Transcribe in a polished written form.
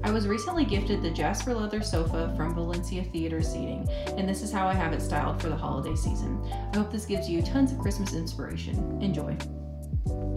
I was recently gifted the Jasper Leather Sofa from Valencia Theater Seating, and this is how I have it styled for the holiday season. I hope this gives you tons of Christmas inspiration. Enjoy!